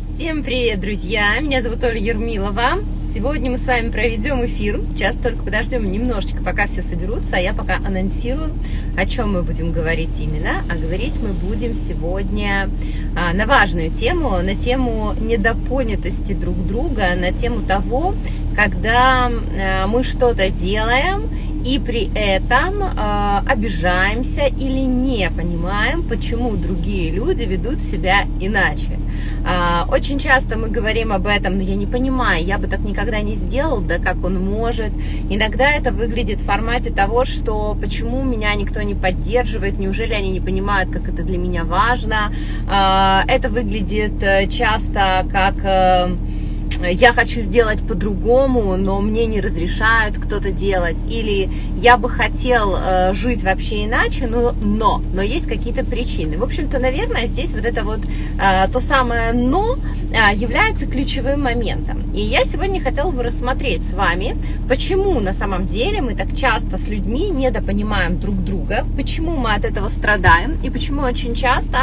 Всем привет, друзья! Меня зовут Оля Ермилова. Сегодня мы с вами проведем эфир. Сейчас только подождем немножечко, пока все соберутся, а я пока анонсирую, о чем мы будем говорить именно. А говорить мы будем сегодня на важную тему, на тему недопонятости друг друга, на тему того, когда мы что-то делаем и при этом обижаемся или не понимаем, почему другие люди ведут себя иначе. Очень часто мы говорим об этом, но я не понимаю, я бы так никогда не сделал, да как он может. Иногда это выглядит в формате того, что почему меня никто не поддерживает, неужели они не понимают, как это для меня важно. Это выглядит часто как я хочу сделать по-другому, но мне не разрешают кто-то делать, или я бы хотел жить вообще иначе, но есть какие-то причины. В общем-то, наверное, здесь вот это вот то самое «но» является ключевым моментом. И я сегодня хотела бы рассмотреть с вами, почему на самом деле мы так часто с людьми недопонимаем друг друга, почему мы от этого страдаем, и почему очень часто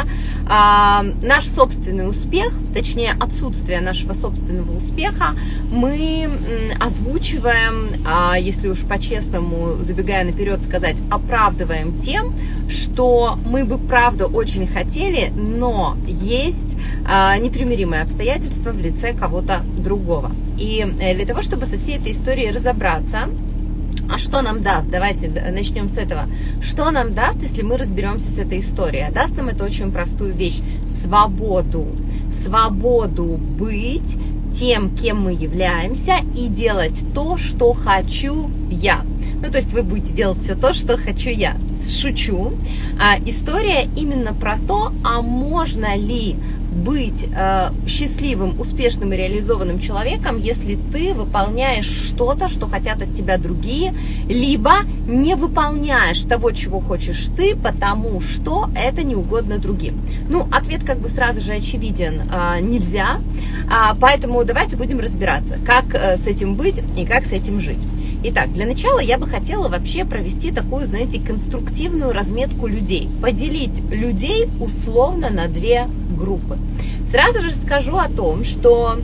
наш собственный успех, точнее отсутствие нашего собственного успеха, мы озвучиваем, если уж по-честному, забегая наперед сказать, оправдываем тем, что мы бы правда очень хотели, но есть непримиримые обстоятельства в лице кого-то другого. И для того, чтобы со всей этой историей разобраться, а что нам даст? Давайте начнем с этого. Что нам даст, если мы разберемся с этой историей? Даст нам это очень простую вещь. Свободу. Свободу быть тем, кем мы являемся, и делать то, что хочу я. Ну, то есть вы будете делать все то, что хочу я. Шучу. История именно про то, а можно ли быть счастливым, успешным и реализованным человеком, если ты выполняешь что-то, что хотят от тебя другие, либо не выполняешь того, чего хочешь ты, потому что это не угодно другим. Ну, ответ как бы сразу же очевиден, нельзя, поэтому давайте будем разбираться, как с этим быть и как с этим жить. Итак, для начала я бы хотела вообще провести такую, знаете, конструктивную разметку людей, поделить людей условно на две группы. Сразу же скажу о том, что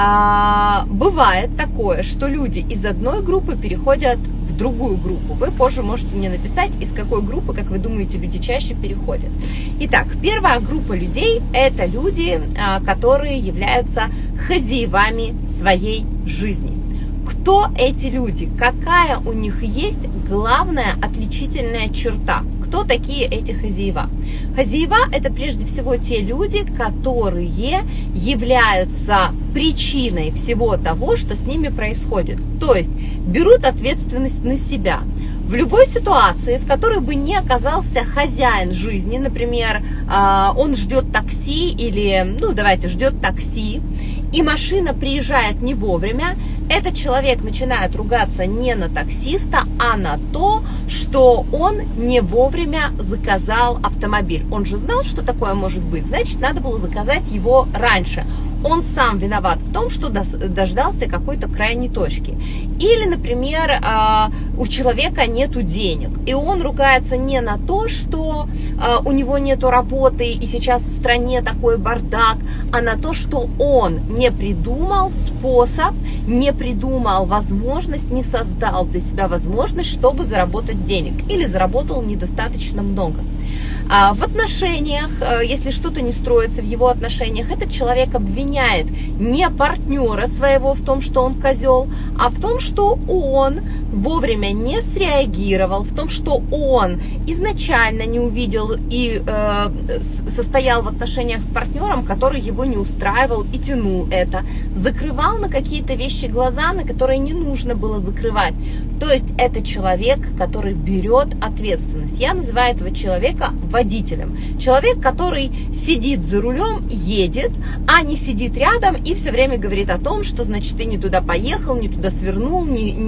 бывает такое, что люди из одной группы переходят в другую группу. Вы позже можете мне написать, из какой группы, как вы думаете, люди чаще переходят. Итак, первая группа людей – это люди, которые являются хозяевами своей жизни. Кто эти люди? Какая у них есть главная отличительная черта? Кто такие эти хозяева? Хозяева – это прежде всего те люди, которые являются причиной всего того, что с ними происходит. То есть берут ответственность на себя. В любой ситуации, в которой бы не оказался хозяин жизни, например, он ждет такси или, ждет такси, и машина приезжает не вовремя, этот человек начинает ругаться не на таксиста, а на то, что он не вовремя заказал автомобиль. Он же знал, что такое может быть, значит, надо было заказать его раньше. Он сам виноват в том, что дождался какой-то крайней точки. Или, например, у человека нету денег, и он ругается не на то, что у него нету работы, и сейчас в стране такой бардак, а на то, что он не придумал способ, не придумал возможность, не создал для себя возможность, чтобы заработать денег, или заработал недостаточно много. В отношениях, если что-то не строится в его отношениях, этот человек обвиняет не партнера своего в том, что он козел, а в том, что он вовремя не среагировал, в том, что он изначально не увидел и состоял в отношениях с партнером, который его не устраивал и тянул это, закрывал на какие-то вещи глаза, на которые не нужно было закрывать. То есть это человек, который берет ответственность. Я называю этого человека водителем. Человек, который сидит за рулем, едет, а не сидит рядом и все время говорит о том, что, значит, ты не туда поехал, не туда свернул,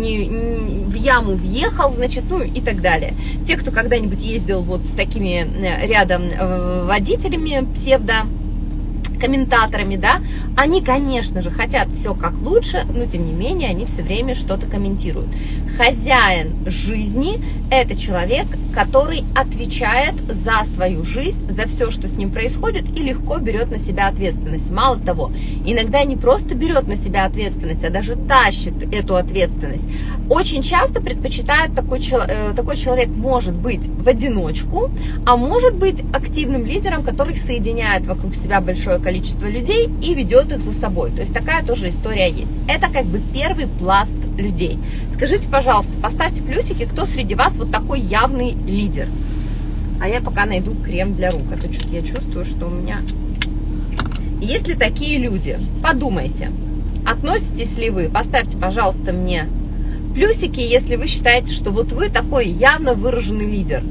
не в яму въехал, значит, и так далее. Те, кто когда-нибудь ездил вот с такими рядом водителями псевдо, комментаторами, да, они, конечно же, хотят все как лучше, но тем не менее они все время что-то комментируют. Хозяин жизни – это человек, который отвечает за свою жизнь, за все, что с ним происходит, и легко берет на себя ответственность. Мало того, иногда не просто берет на себя ответственность, а даже тащит эту ответственность. Очень часто предпочитает такой человек может быть в одиночку, а может быть активным лидером, который соединяет вокруг себя большое количество людей и ведет их за собой. То есть такая тоже история есть. Это как бы первый пласт людей. Скажите, пожалуйста, поставьте плюсики, кто среди вас вот такой явный лидер. А я пока найду крем для рук. А то что-то я чувствую, что у меня... Есть ли такие люди? Подумайте. Относитесь ли вы? Поставьте, пожалуйста, мне плюсики, если вы считаете, что вот вы такой явно выраженный лидер.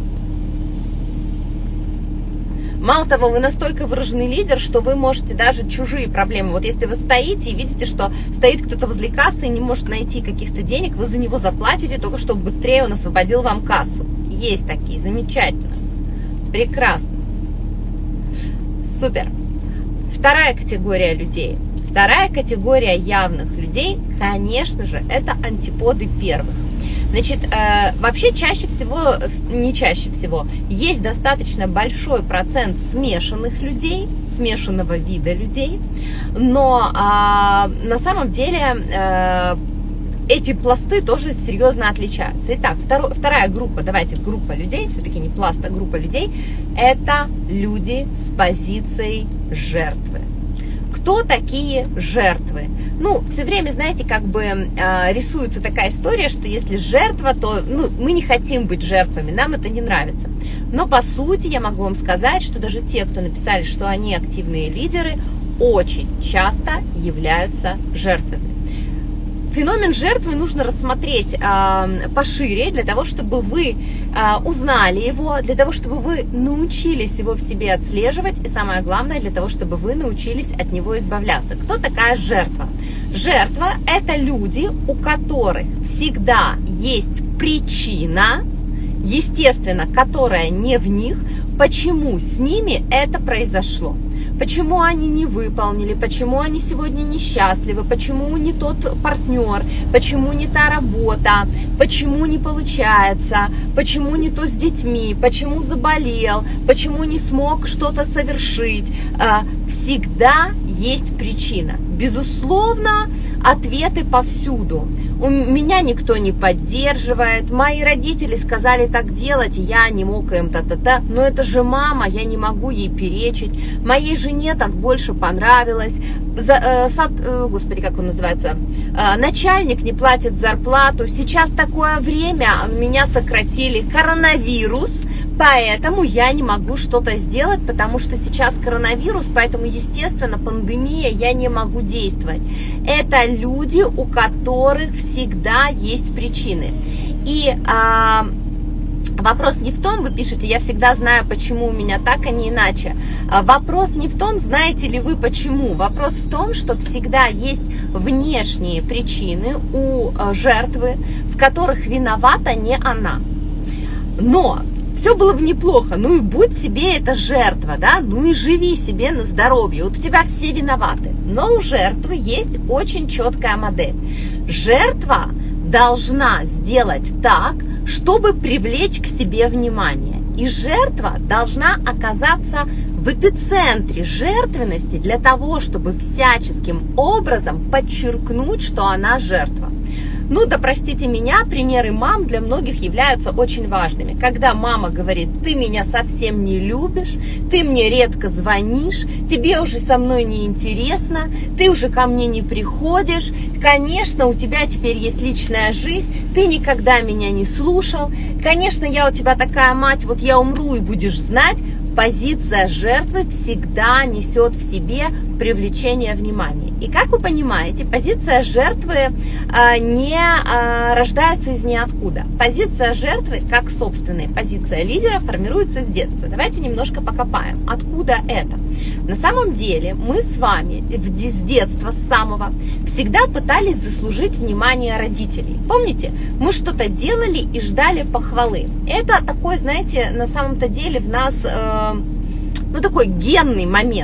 Мало того, вы настолько выраженный лидер, что вы можете даже чужие проблемы. Вот если вы стоите и видите, что стоит кто-то возле кассы и не может найти каких-то денег, вы за него заплатите, только чтобы быстрее он освободил вам кассу. Есть такие, замечательно. Прекрасно. Супер. Вторая категория людей. Вторая категория явных людей, конечно же, это антиподы первых. Значит, вообще чаще всего, не чаще всего, есть достаточно большой процент смешанных людей, смешанного вида людей, но на самом деле эти пласты тоже серьезно отличаются. Итак, вторая группа, давайте группа людей, все-таки не пласт, а группа людей, это люди с позицией жертвы. Кто такие жертвы? Ну, все время, знаете, как бы рисуется такая история, что если жертва, то мы не хотим быть жертвами, нам это не нравится. Но по сути я могу вам сказать, что даже те, кто написали, что они активные лидеры, очень часто являются жертвами. Феномен жертвы нужно рассмотреть пошире, для того, чтобы вы узнали его, для того, чтобы вы научились его в себе отслеживать, и самое главное, для того, чтобы вы научились от него избавляться. Кто такая жертва? Жертва – это люди, у которых всегда есть причина, естественно, которая не в них, почему с ними это произошло. Почему они не выполнили, почему они сегодня несчастливы, почему не тот партнер, почему не та работа, почему не получается, почему не то с детьми, почему заболел, почему не смог что-то совершить. Всегда есть причина. Безусловно, ответы повсюду. У меня никто не поддерживает, мои родители сказали так делать, я не мог им та-та-та, но это же мама, я не могу ей перечить, моей жене так больше понравилось, господи, как он называется, начальник не платит зарплату, сейчас такое время, меня сократили, коронавирус, поэтому я не могу что-то сделать, потому что сейчас коронавирус, поэтому, естественно, пандемия, я не могу действовать. Это люди, у которых всегда есть причины. И вопрос не в том, вы пишете, я всегда знаю, почему у меня так, а не иначе. Вопрос не в том, знаете ли вы почему. Вопрос в том, что всегда есть внешние причины у жертвы, в которых виновата не она. Но все было бы неплохо, ну и будь себе эта жертва, да, ну и живи себе на здоровье, вот у тебя все виноваты. Но у жертвы есть очень четкая модель. Жертва должна сделать так, чтобы привлечь к себе внимание. И жертва должна оказаться в эпицентре жертвенности для того, чтобы всяческим образом подчеркнуть, что она жертва. Ну да простите меня, примеры мам для многих являются очень важными. Когда мама говорит, ты меня совсем не любишь, ты мне редко звонишь, тебе уже со мной не интересно, ты уже ко мне не приходишь, конечно, у тебя теперь есть личная жизнь, ты никогда меня не слушал, конечно, я у тебя такая мать, вот я умру и будешь знать. Позиция жертвы всегда несет в себе привлечение внимания. И как вы понимаете, позиция жертвы не рождается из ниоткуда. Позиция жертвы, как собственная позиция лидера, формируется с детства. Давайте немножко покопаем. Откуда это? На самом деле мы с вами с детства, с самого, всегда пытались заслужить внимание родителей. Помните? Мы что-то делали и ждали похвалы. Это такой, знаете, на самом-то деле в нас, ну, такой генный момент.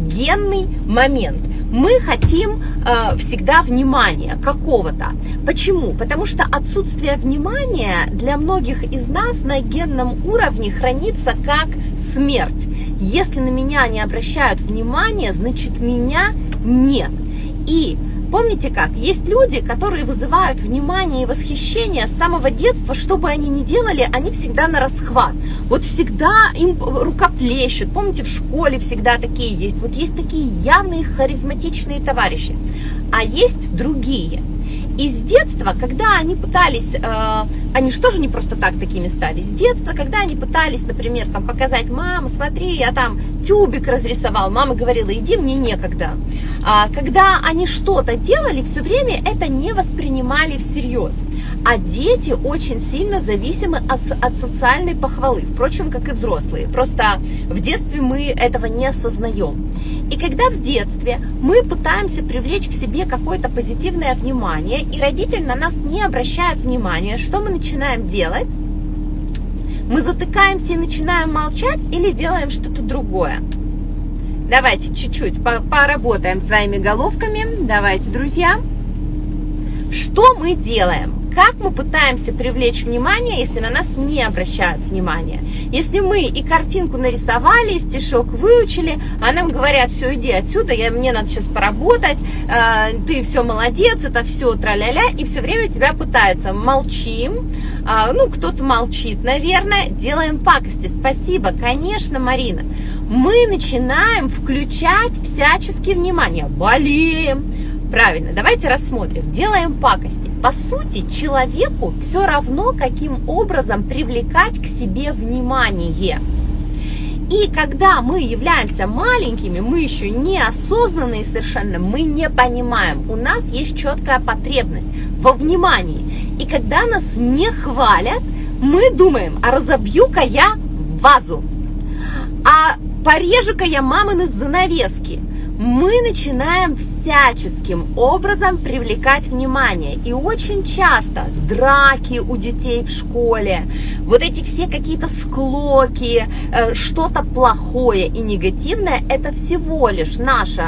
генный момент. Мы хотим всегда внимания какого-то. Почему? Потому что отсутствие внимания для многих из нас на генном уровне хранится как смерть. Если на меня не обращают внимания, значит меня нет. И помните как? Есть люди, которые вызывают внимание и восхищение с самого детства, что бы они ни делали, они всегда на расхват. Вот всегда им рукоплещут. Помните, в школе всегда такие есть. Вот есть такие явные харизматичные товарищи. А есть другие. И с детства, когда они пытались, они же тоже не просто так такими стали, с детства, когда они пытались, например, там, показать: мама, смотри, я там тюбик разрисовал, мама говорила: иди, мне некогда. Когда они что-то делали, все время это не воспринимали всерьез. А дети очень сильно зависимы от социальной похвалы, впрочем, как и взрослые. Просто в детстве мы этого не осознаем. И когда в детстве мы пытаемся привлечь к себе какое-то позитивное внимание, и родитель на нас не обращает внимания, что мы начинаем делать? Мы затыкаемся и начинаем молчать или делаем что-то другое? Давайте чуть-чуть поработаем своими головками. Давайте, друзья. Что мы делаем? Как мы пытаемся привлечь внимание, если на нас не обращают внимания? Если мы и картинку нарисовали, и стишок выучили, а нам говорят: все, иди отсюда, мне надо сейчас поработать, ты все молодец, это все тра-ля-ля, и все время тебя пытаются. Молчим, кто-то молчит, наверное, делаем пакости. Спасибо, конечно, Марина. Мы начинаем включать всячески внимание, болеем. Правильно, давайте рассмотрим. Делаем пакости. По сути, человеку все равно, каким образом привлекать к себе внимание. И когда мы являемся маленькими, мы еще неосознанные совершенно, мы не понимаем. У нас есть четкая потребность во внимании. И когда нас не хвалят, мы думаем: а разобью-ка я вазу, а порежу-ка я мамины занавески. Мы начинаем всяческим образом привлекать внимание. И очень часто драки у детей в школе, вот эти все какие-то склоки, что-то плохое и негативное, это всего лишь наш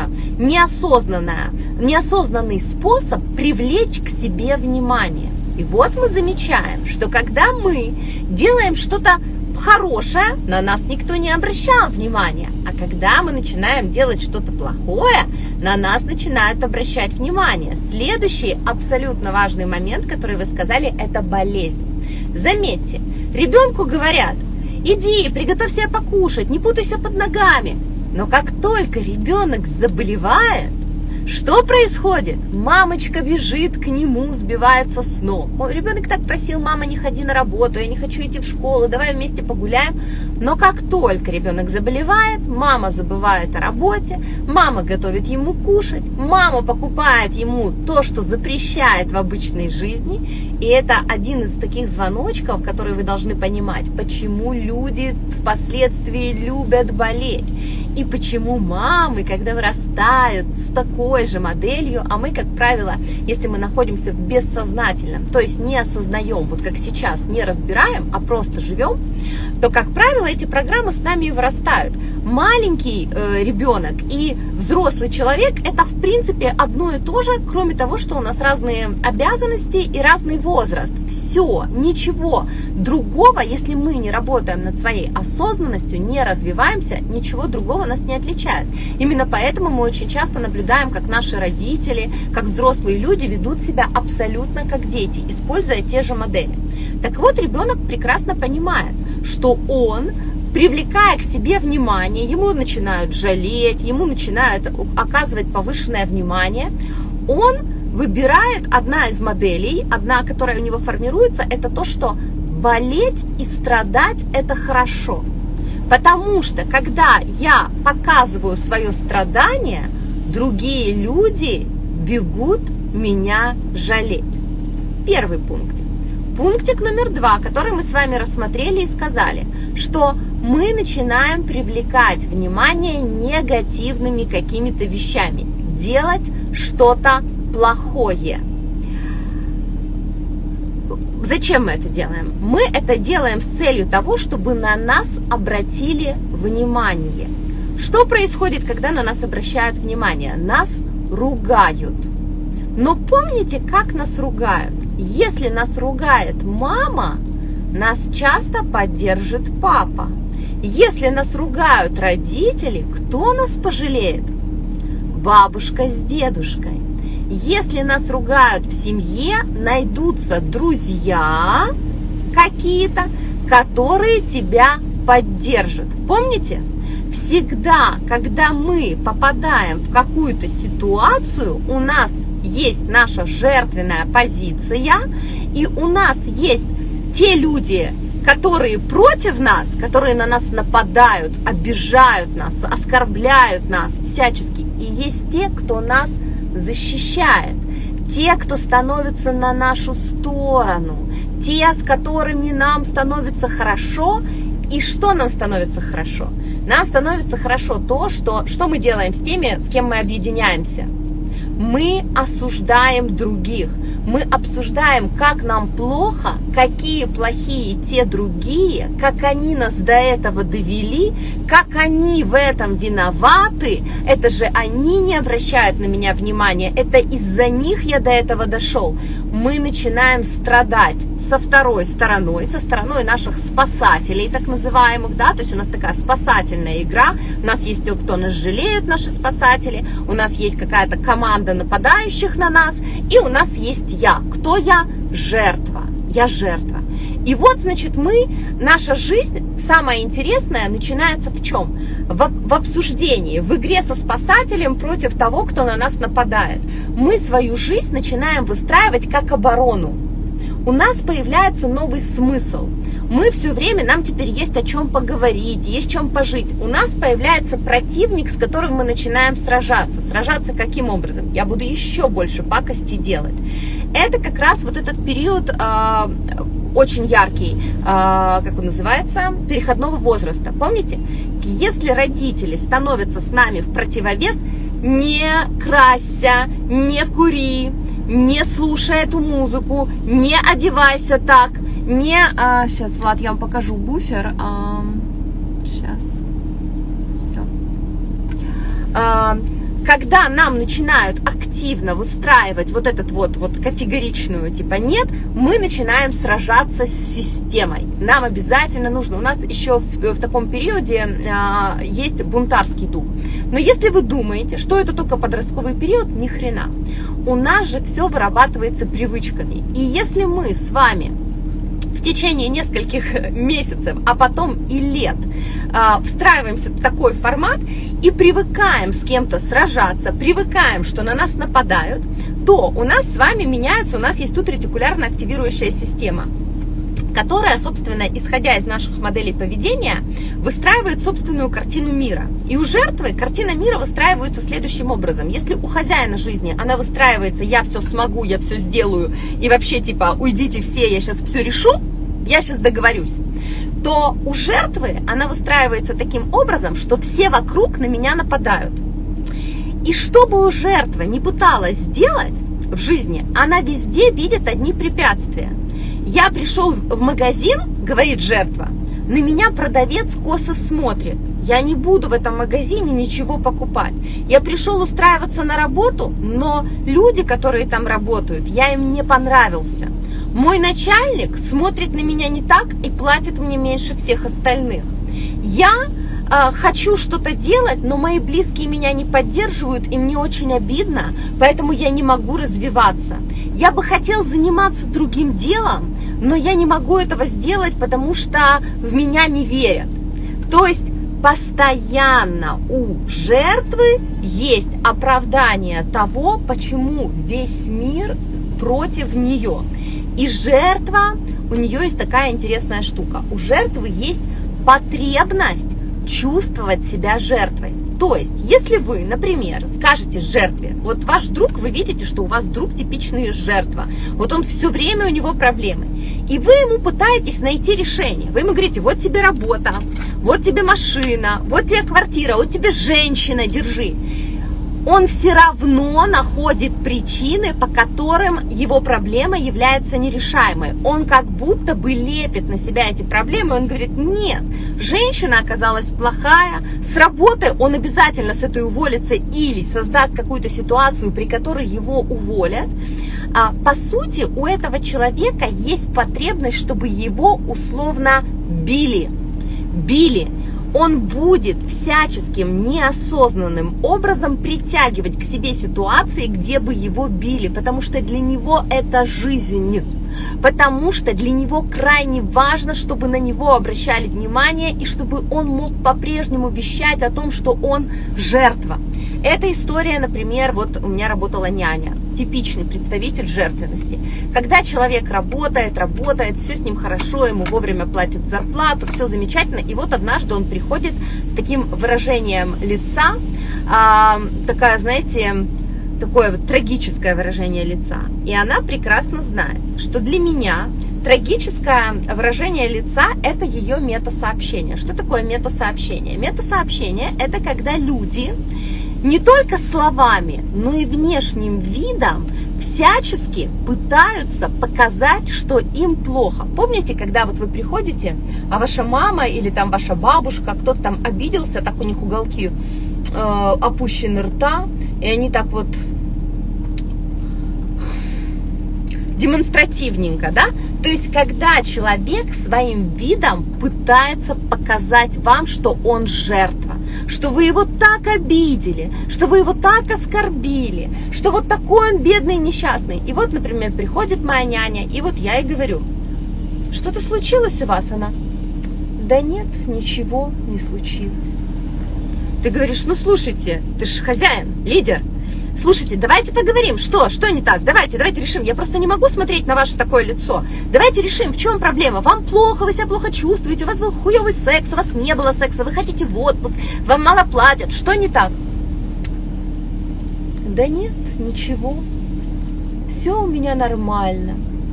неосознанный способ привлечь к себе внимание. И вот мы замечаем, что когда мы делаем что-то хорошее, на нас никто не обращал внимания. А когда мы начинаем делать что-то плохое, на нас начинают обращать внимание. Следующий абсолютно важный момент, который вы сказали, это болезнь. Заметьте, ребенку говорят: иди, приготовь себе покушать, не путайся под ногами. Но как только ребенок заболевает, что происходит? Мамочка бежит к нему, сбивается с ног. Ребенок так просил: мама, не ходи на работу, я не хочу идти в школу, давай вместе погуляем. Но как только ребенок заболевает, мама забывает о работе, мама готовит ему кушать, мама покупает ему то, что запрещает в обычной жизни. И это один из таких звоночков, которые вы должны понимать, почему люди впоследствии любят болеть. И почему мамы, когда вырастают с такой же моделью, а мы, как правило, если мы находимся в бессознательном, то есть не осознаем, вот как сейчас, не разбираем, а просто живем, то, как правило, эти программы с нами и вырастают. Маленький ребенок и взрослый человек – это, в принципе, одно и то же, кроме того, что у нас разные обязанности и разный возраст. Все, ничего другого, если мы не работаем над своей осознанностью, не развиваемся, ничего другого нас не отличает. Именно поэтому мы очень часто наблюдаем, как наши родители, как взрослые люди ведут себя абсолютно как дети, используя те же модели. Так вот, ребенок прекрасно понимает, что он, привлекая к себе внимание, ему начинают жалеть, ему начинают оказывать повышенное внимание, он выбирает одна из моделей, одна, которая у него формируется, это то, что болеть и страдать – это хорошо. Потому что, когда я показываю свое страдание, другие люди бегут меня жалеть. Первый пунктик. Пунктик номер 2, который мы с вами рассмотрели и сказали, что мы начинаем привлекать внимание негативными какими-то вещами, делать что-то плохое. Зачем мы это делаем? Мы это делаем с целью того, чтобы на нас обратили внимание. Что происходит, когда на нас обращают внимание? Нас ругают. Но помните, как нас ругают? Если нас ругает мама, нас часто поддержит папа. Если нас ругают родители, кто нас пожалеет? Бабушка с дедушкой. Если нас ругают в семье, найдутся друзья какие-то, которые тебя поддержат. Помните? Всегда, когда мы попадаем в какую-то ситуацию, у нас есть наша жертвенная позиция, и у нас есть те люди, которые против нас, которые на нас нападают, обижают нас, оскорбляют нас всячески, и есть те, кто нас защищает, те, кто становится на нашу сторону, те, с которыми нам становится хорошо. И что нам становится хорошо? Нам становится хорошо то, что мы делаем с теми, с кем мы объединяемся. Мы осуждаем других, мы обсуждаем, как нам плохо, какие плохие те другие, как они нас до этого довели, как они в этом виноваты. Это же они не обращают на меня внимания, это из-за них я до этого дошел. Мы начинаем страдать со второй стороной, со стороной наших спасателей, так называемых, да, то есть у нас такая спасательная игра, у нас есть те, кто нас жалеют, наши спасатели, у нас есть какая-то команда нападающих на нас, и у нас есть я. Кто я? Жертва. Я жертва. И вот, значит, наша жизнь, самое интересное, начинается в чем? В обсуждении, в игре со спасателем против того, кто на нас нападает. Мы свою жизнь начинаем выстраивать как оборону. У нас появляется новый смысл. Мы все время, нам теперь есть о чем поговорить, есть чем пожить. У нас появляется противник, с которым мы начинаем сражаться. Сражаться каким образом? Я буду еще больше пакости делать. Это как раз вот этот период очень яркий, как он называется, переходного возраста. Помните? Если родители становятся с нами в противовес, не красься, не кури, не слушай эту музыку, не одевайся так, не... сейчас, Влад, я вам покажу буфер. Сейчас. Все. Когда нам начинают активно выстраивать вот этот вот категоричную, типа нет, мы начинаем сражаться с системой. Нам обязательно нужно, у нас еще в таком периоде есть бунтарский дух. Но если вы думаете, что это только подростковый период, ни хрена. У нас же все вырабатывается привычками. И если мы с вами в течение нескольких месяцев, а потом и лет встраиваемся в такой формат и привыкаем с кем-то сражаться, привыкаем, что на нас нападают, то у нас с вами меняется, у нас есть тут ретикулярно активирующая система, которая, собственно, исходя из наших моделей поведения, выстраивает собственную картину мира. И у жертвы картина мира выстраивается следующим образом. Если у хозяина жизни она выстраивается «я все смогу, я все сделаю», и вообще типа «уйдите все, я сейчас все решу», «я сейчас договорюсь», то у жертвы она выстраивается таким образом, что все вокруг на меня нападают. И что бы у жертвы не пыталась сделать в жизни, она везде видит одни препятствия. Я пришел в магазин, говорит жертва, на меня продавец косо смотрит. Я не буду в этом магазине ничего покупать. Я пришел устраиваться на работу, но люди, которые там работают, я им не понравился. Мой начальник смотрит на меня не так и платит мне меньше всех остальных. Я хочу что-то делать, но мои близкие меня не поддерживают, и мне очень обидно, поэтому я не могу развиваться. Я бы хотел заниматься другим делом, но я не могу этого сделать, потому что в меня не верят. То есть постоянно у жертвы есть оправдание того, почему весь мир против нее. И жертва, у нее есть такая интересная штука. У жертвы есть потребность чувствовать себя жертвой. То есть, если вы, например, скажете жертве, вот ваш друг, вы видите, что у вас друг типичная жертва, вот он все время, у него проблемы, и вы ему пытаетесь найти решение. Вы ему говорите, вот тебе работа, вот тебе машина, вот тебе квартира, вот тебе женщина, держи. он все равно находит причины, по которым его проблема является нерешаемой. Он как будто бы лепит на себя эти проблемы, он говорит: нет, женщина оказалась плохая, с работы он обязательно с этой уволится или создаст какую-то ситуацию, при которой его уволят. По сути, у этого человека есть потребность, чтобы его условно били. Он будет всяческим неосознанным образом притягивать к себе ситуации, где бы его били, потому что для него это жизнь, потому что для него крайне важно, чтобы на него обращали внимание и чтобы он мог по-прежнему вещать о том, что он жертва. Эта история, например, вот у меня работала няня, типичный представитель жертвенности. Когда человек работает, все с ним хорошо, ему вовремя платят зарплату, все замечательно, и вот однажды он приходит с таким выражением лица, такое вот трагическое выражение лица. И она прекрасно знает, что для меня трагическое выражение лица – это ее метасообщение. Что такое метасообщение? Метасообщение – это когда люди не только словами, но и внешним видом всячески пытаются показать, что им плохо. Помните, когда вот вы приходите, а ваша мама или там ваша бабушка, кто-то там обиделся, так у них уголки опущены рта, и они так вот демонстративненько, да? То есть, когда человек своим видом пытается показать вам, что он жертва, что вы его так обидели, что вы его так оскорбили, что вот такой он бедный, несчастный. И вот, например, приходит моя няня, и вот я ей говорю: что-то случилось у вас? Она: да нет, ничего не случилось. Ты говоришь: ну слушайте, ты же хозяин, лидер. Слушайте, давайте поговорим, что не так, давайте решим, я просто не могу смотреть на ваше такое лицо, давайте решим, в чем проблема, вам плохо, вы себя плохо чувствуете, у вас был хуёвый секс, у вас не было секса, вы хотите в отпуск, вам мало платят, что не так? Да нет, ничего, все у меня нормально.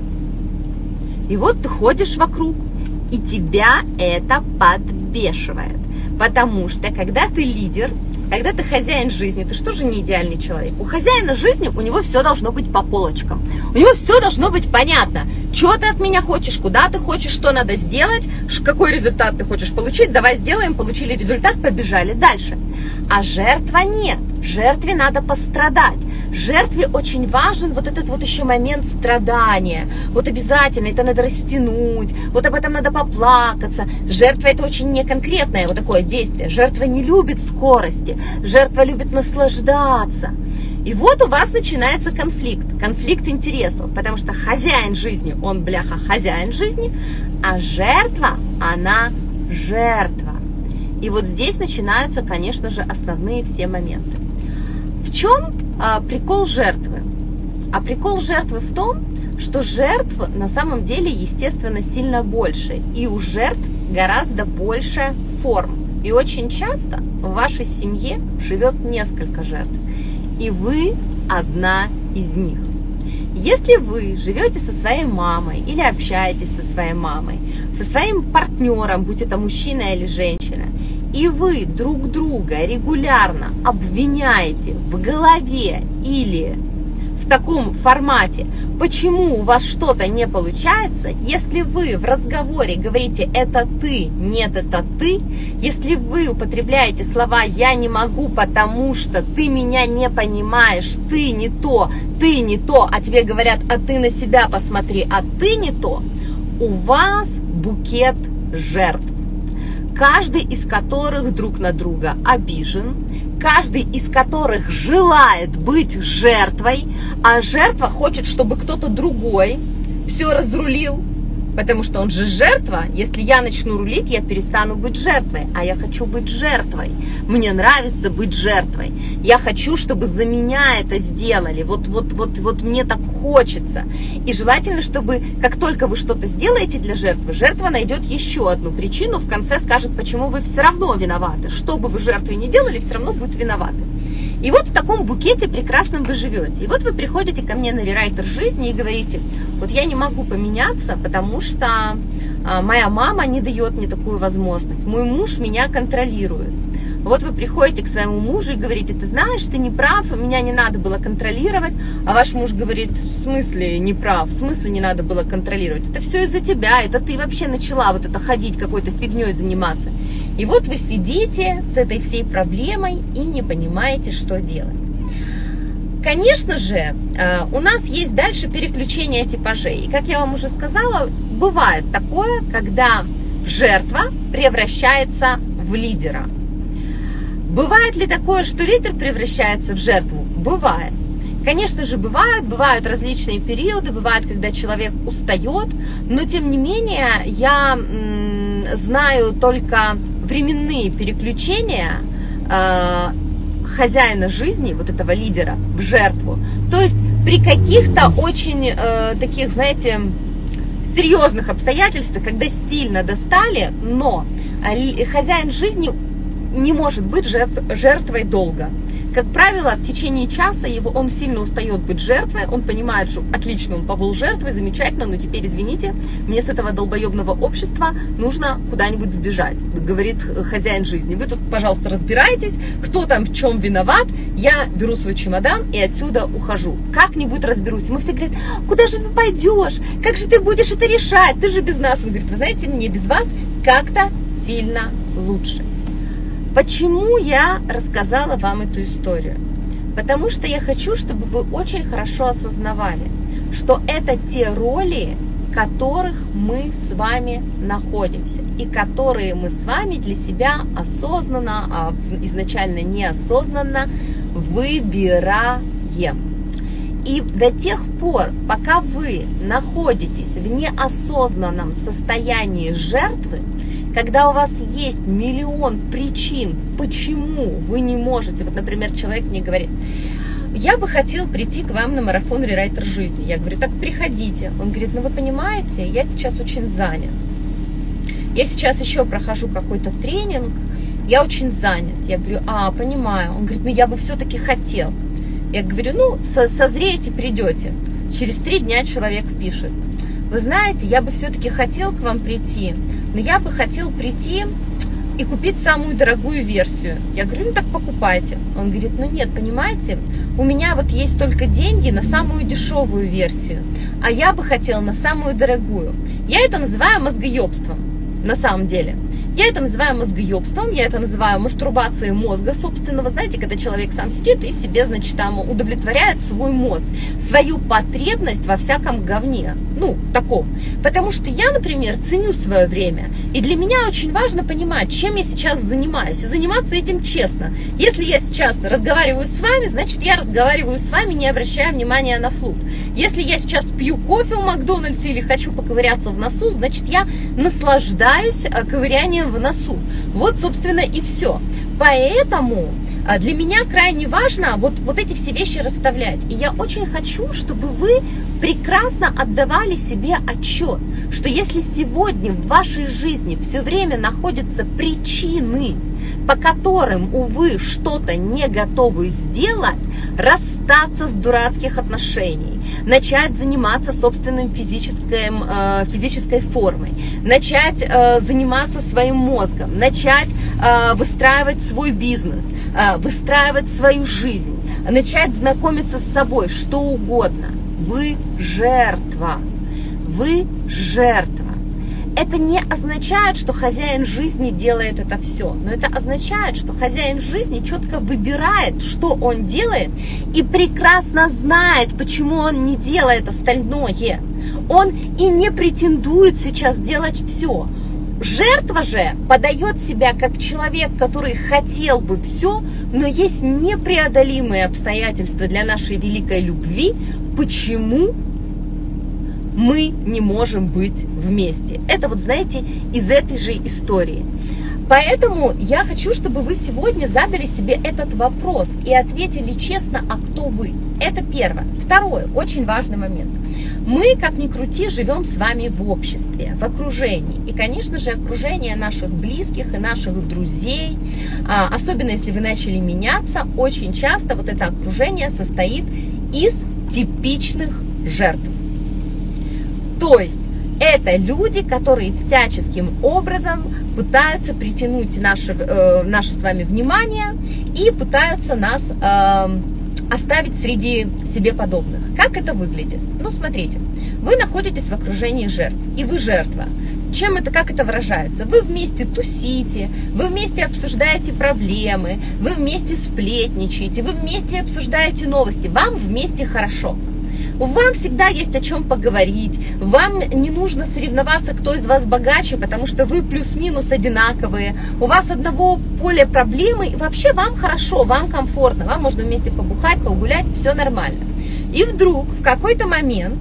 И вот ты ходишь вокруг, и тебя это подбешивает, потому что когда ты лидер, когда ты хозяин жизни, ты что же не идеальный человек? У хозяина жизни, у него все должно быть по полочкам. У него все должно быть понятно. Что ты от меня хочешь, куда ты хочешь, что надо сделать, какой результат ты хочешь получить. Давай сделаем, получили результат, побежали дальше. А жертва нет. Жертве надо пострадать. Жертве очень важен вот этот вот еще момент страдания. Вот обязательно это надо растянуть, вот об этом надо поплакаться. Жертва — это очень неконкретное вот такое действие. Жертва не любит скорости, жертва любит наслаждаться. И вот у вас начинается конфликт интересов, потому что хозяин жизни, он, бляха, хозяин жизни, а жертва, она жертва. И вот здесь начинаются, конечно же, основные все моменты. В чем прикол жертвы? А прикол жертвы в том, что жертв на самом деле, естественно, сильно больше. И у жертв гораздо больше форм. И очень часто в вашей семье живет несколько жертв. И вы одна из них. Если вы живете со своей мамой или общаетесь со своей мамой, со своим партнером, будь это мужчина или женщина, и вы друг друга регулярно обвиняете в голове или в таком формате, почему у вас что-то не получается, если вы в разговоре говорите «это ты», «нет, это ты», если вы употребляете слова «я не могу, потому что ты меня не понимаешь, ты не то», а тебе говорят «а ты на себя посмотри, а ты не то», у вас букет жертв. Каждый из которых друг на друга обижен, каждый из которых желает быть жертвой, а жертва хочет, чтобы кто-то другой все разрулил, потому что он же жертва. Если я начну рулить, я перестану быть жертвой, а я хочу быть жертвой. Мне нравится быть жертвой. Я хочу, чтобы за меня это сделали. Вот мне так хочется. И желательно, чтобы как только вы что-то сделаете для жертвы, жертва найдет еще одну причину, в конце скажет, почему вы все равно виноваты. Что бы вы жертвой не делали, все равно будет виноваты. И вот в таком букете прекрасном вы живете. И вот вы приходите ко мне на рерайтер жизни и говорите: вот я не могу поменяться, потому что моя мама не дает мне такую возможность, мой муж меня контролирует. Вот вы приходите к своему мужу и говорите: ты знаешь, ты не прав, меня не надо было контролировать. А ваш муж говорит: в смысле не прав, в смысле не надо было контролировать? Это все из-за тебя, это ты вообще начала вот это ходить, какой-то фигней заниматься. И вот вы сидите с этой всей проблемой и не понимаете, что делать. Конечно же, у нас есть дальше переключение типажей. И как я вам уже сказала, бывает такое, когда жертва превращается в лидера. Бывает ли такое, что лидер превращается в жертву? Бывает. Конечно же, бывают различные периоды, бывает, когда человек устает, но тем не менее я знаю только временные переключения хозяина жизни, вот этого лидера, в жертву. То есть при каких-то очень таких, знаете, серьезных обстоятельствах, когда сильно достали, но хозяин жизни не может быть жертвой долго. Как правило, в течение часа он сильно устает быть жертвой, он понимает, что отлично, он побыл жертвой, замечательно, но теперь, извините, мне с этого долбоебного общества нужно куда-нибудь сбежать, говорит хозяин жизни. Вы тут, пожалуйста, разбирайтесь, кто там в чем виноват, я беру свой чемодан и отсюда ухожу. Как-нибудь разберусь. Мы все говорят: куда же ты пойдешь, как же ты будешь это решать, ты же без нас. Он говорит: вы знаете, мне без вас как-то сильно лучше. Почему я рассказала вам эту историю? Потому что я хочу, чтобы вы очень хорошо осознавали, что это те роли, в которых мы с вами находимся, и которые мы с вами для себя осознанно, а изначально неосознанно выбираем. И до тех пор, пока вы находитесь в неосознанном состоянии жертвы, когда у вас есть миллион причин, почему вы не можете, вот, например, человек мне говорит: я бы хотел прийти к вам на марафон рерайтер жизни. Я говорю: так приходите. Он говорит: ну вы понимаете, я сейчас очень занят. Я сейчас еще прохожу какой-то тренинг, я очень занят. Я говорю: понимаю. Он говорит: ну я бы все-таки хотел. Я говорю: ну созреете, придете. Через 3 дня человек пишет: вы знаете, я бы все-таки хотел к вам прийти, но я бы хотел прийти и купить самую дорогую версию. Я говорю: ну так покупайте. Он говорит: ну нет, понимаете, у меня вот есть только деньги на самую дешевую версию, а я бы хотел на самую дорогую. Я это называю мозгоебством, на самом деле. Я это называю мозгоебством, я это называю мастурбацией мозга собственного. Знаете, когда человек сам сидит и себе, значит, там удовлетворяет свой мозг, свою потребность во всяком говне, ну, в таком. Потому что я, например, ценю свое время, и для меня очень важно понимать, чем я сейчас занимаюсь, и заниматься этим честно. Если я сейчас разговариваю с вами, значит, я разговариваю с вами, не обращая внимания на флут. Если я сейчас пью кофе в Макдональдсе или хочу поковыряться в носу, значит, я наслаждаюсь ковырянием в носу. Вот, собственно, и все. Поэтому для меня крайне важно вот эти все вещи расставлять. И я очень хочу, чтобы вы прекрасно отдавали себе отчет, что если сегодня в вашей жизни все время находятся причины, по которым, увы, что-то не готовы сделать, расстаться с дурацких отношений, начать заниматься собственным физической формой, начать заниматься своим мозгом, начать выстраивать свой бизнес, выстраивать свою жизнь, начать знакомиться с собой, что угодно. Вы жертва. Вы жертва. Это не означает, что хозяин жизни делает это все, но это означает, что хозяин жизни четко выбирает, что он делает, и прекрасно знает, почему он не делает остальное. Он и не претендует сейчас делать все. Жертва же подает себя как человек, который хотел бы все, но есть непреодолимые обстоятельства для нашей великой любви, почему мы не можем быть вместе. Это вот, знаете, из этой же истории. Поэтому я хочу, чтобы вы сегодня задали себе этот вопрос и ответили честно, а кто вы? Это первое. Второе, очень важный момент. Мы, как ни крути, живем с вами в обществе, в окружении. И, конечно же, окружение наших близких и наших друзей, особенно если вы начали меняться, очень часто вот это окружение состоит из типичных жертв. То есть Это люди, которые всяческим образом пытаются притянуть наше с вами внимание и пытаются нас оставить среди себе подобных. Как это выглядит? Ну, смотрите, вы находитесь в окружении жертв, и вы жертва. Как это выражается? Вы вместе тусите, вы вместе обсуждаете проблемы, вы вместе сплетничаете, вы вместе обсуждаете новости, вам вместе хорошо. Вам всегда есть о чем поговорить, вам не нужно соревноваться, кто из вас богаче, потому что вы плюс-минус одинаковые, у вас одного поля проблемы, и вообще вам хорошо, вам комфортно, вам можно вместе побухать, погулять, все нормально. И вдруг в какой-то момент,